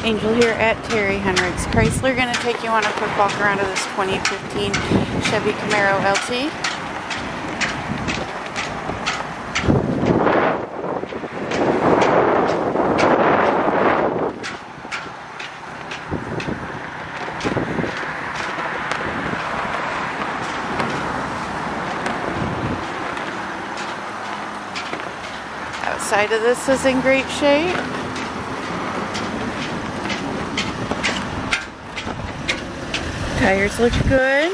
Angel here at Terry Henricks Chrysler. Going to take you on a quick walk around of this 2015 Chevy Camaro LT. Outside of this is in great shape. Tires look good.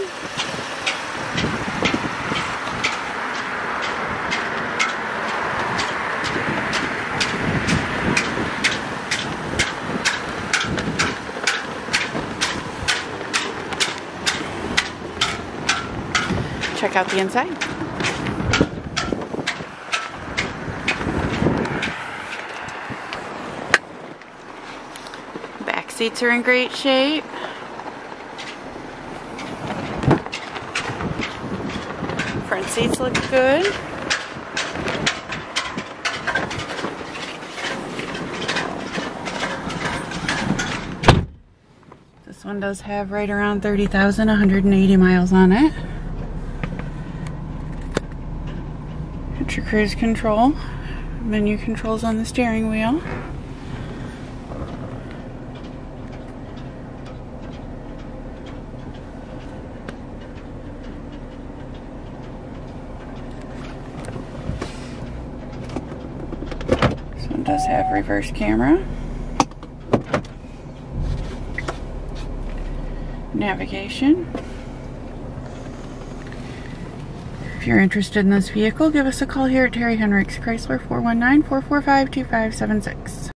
Check out the inside. Back seats are in great shape. Front seats look good. This one does have right around 30,180 miles on it. Got your cruise control, menu controls on the steering wheel. Does have reverse camera, navigation. If you're interested in this vehicle, give us a call here at Terry Henricks Chrysler, 419-445-2576.